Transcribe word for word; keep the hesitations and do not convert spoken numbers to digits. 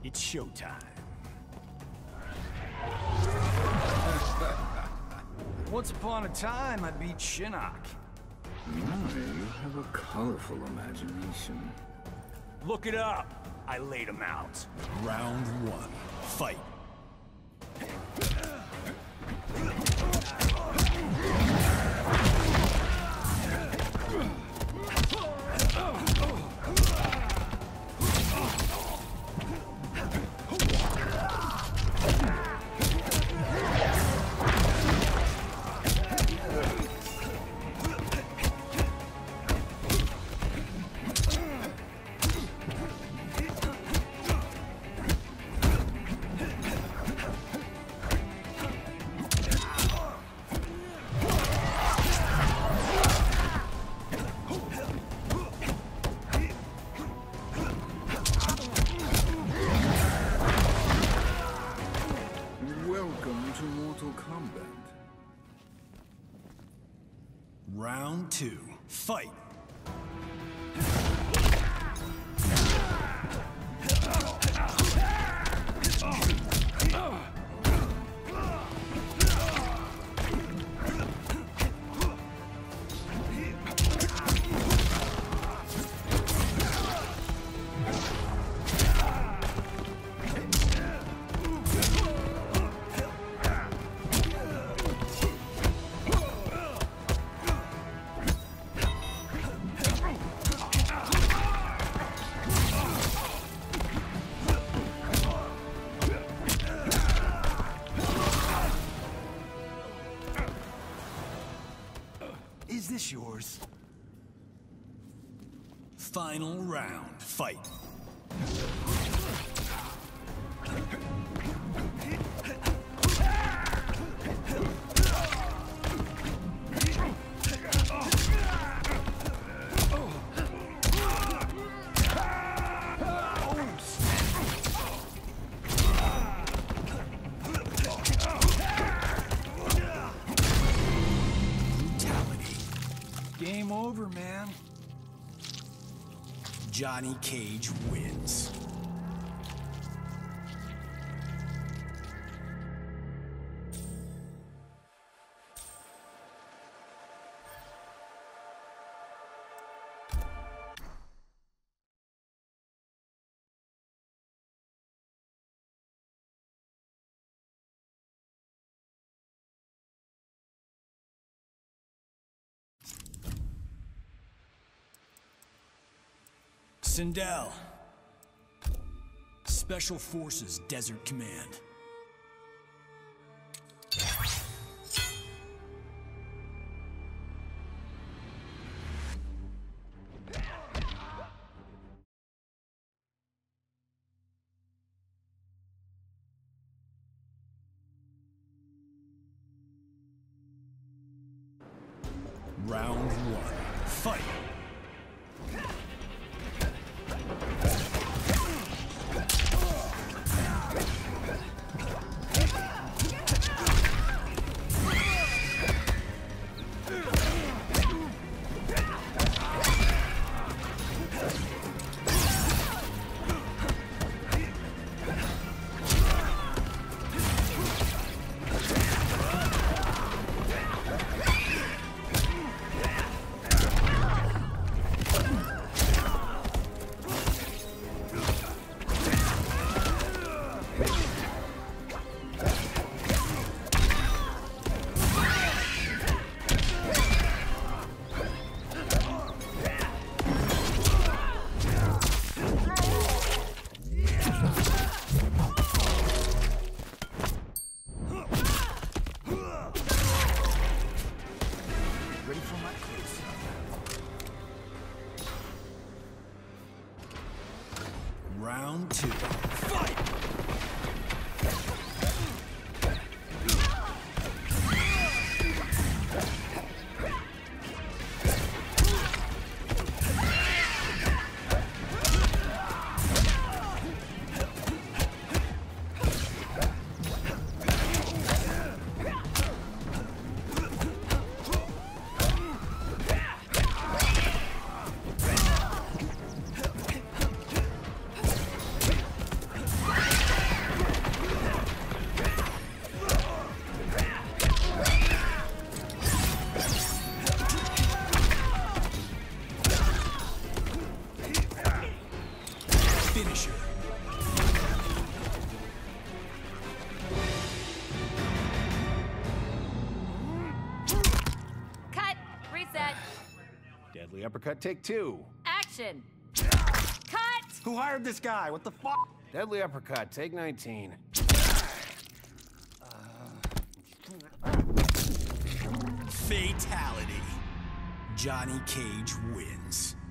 It's showtime. Once upon a time, I beat Shinnok. My, you have a colorful imagination. Look it up. I laid him out. Round one. Fight. Welcome to Mortal Kombat. Round two. Fight. Is this yours? Final round. Fight. Game over, man. Johnny Cage wins. Sindel. Special Forces Desert Command. Round one. Fight. Round two. Fight! Deadly uppercut, take two. Action! Cut! Who hired this guy? What the fuck? Deadly uppercut, take nineteen. Fatality. Johnny Cage wins.